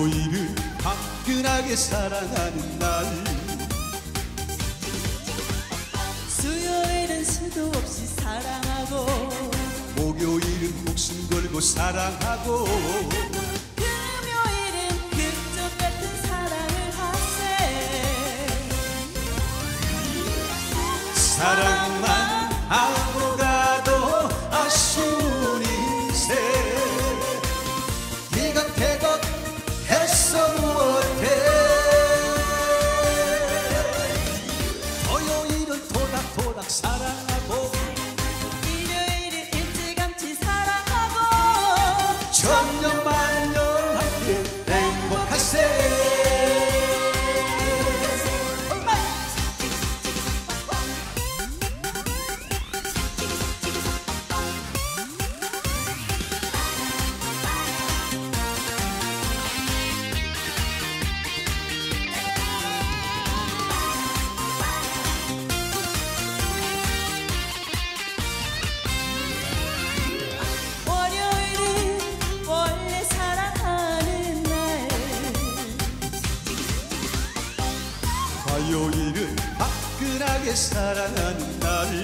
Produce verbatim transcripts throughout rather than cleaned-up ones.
화요일은 화끈하게 사랑하는 날, 수요일은 수도 없이 사랑하고, 목요일은 목숨 걸고 사랑하고, 금요일은 금쪽 같은 사랑을 하세. 사랑만 하고 가도 아쉬운 인생, 티격태격 했어 무엇해. 토요일은 토닥토닥 사랑하고, 일요일은 일찌감치 사랑하고, 천년만년 함께 행복하세. 월요일은 원래 사랑하는 날, 화요일은 화끈하게 사랑하는 날,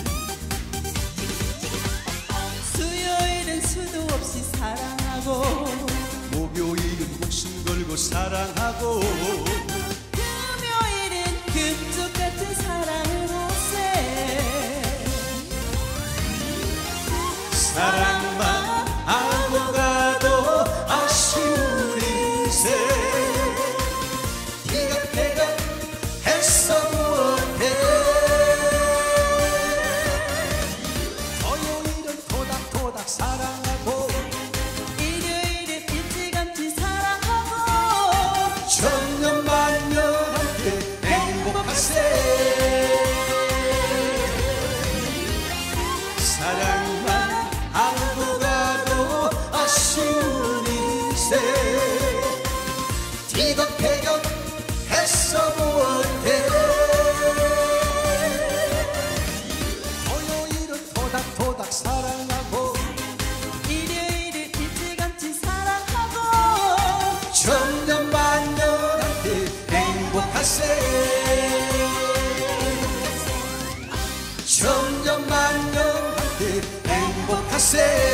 수요일은 수도 없이 사랑하고, 목요일은 목숨 걸고 사랑하고, 금요일은 금쪽 같은 사랑을 하세. 사랑만 하고 가도 아쉬운 인생, 티격태격 했어 무엇해. 토요일은 토닥토닥 사랑하고, 일요일은 일찌감치 사랑하고, 천년만년 함께 행복하세. 사랑만 하고 가도 아쉬운 인생, 티격태격 했어 무엇해. 토요일은 토닥토닥 사랑하고, 일요일은 일찌감치 사랑하고, 천년만년 함께 행복하세. 천년만년 함께 행복하세.